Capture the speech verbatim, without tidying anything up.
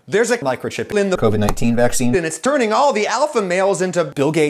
There's a microchip in the COVID nineteen vaccine. and it's turning all the alpha males into Bill Gates.